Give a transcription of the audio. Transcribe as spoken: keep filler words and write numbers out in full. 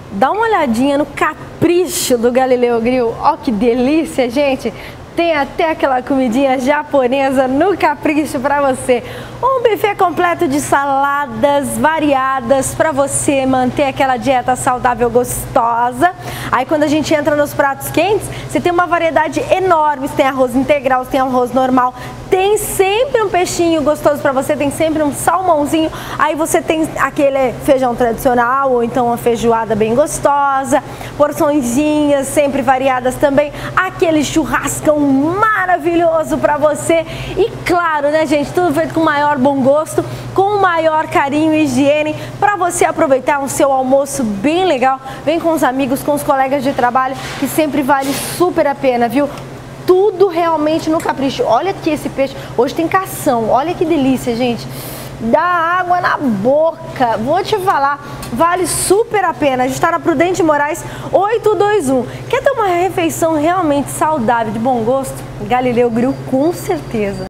Dá uma olhadinha no capricho do Galileu Grill. Ó que delícia, gente! Tem até aquela comidinha japonesa no capricho para você. Um buffet completo de saladas variadas para você manter aquela dieta saudável gostosa. Aí quando a gente entra nos pratos quentes, você tem uma variedade enorme. Você tem arroz integral, você tem arroz normal. Tem sempre um peixinho gostoso para você, tem sempre um salmãozinho. Aí você tem aquele feijão tradicional ou então uma feijoada bem gostosa. Porçõezinhas sempre variadas também. Aquele churrascão maravilhoso para você. E claro, né, gente, tudo feito com o maior bom gosto, com o maior carinho e higiene para você aproveitar um seu almoço bem legal. Vem com os amigos, com os colegas de trabalho, que sempre vale super a pena, viu? Tudo realmente no capricho. Olha aqui esse peixe, hoje tem cação, olha que delícia, gente. Dá água na boca, vou te falar, vale super a pena. A gente está na Prudente Moraes oito dois um. Quer ter uma refeição realmente saudável, de bom gosto? Galileu Grill, com certeza.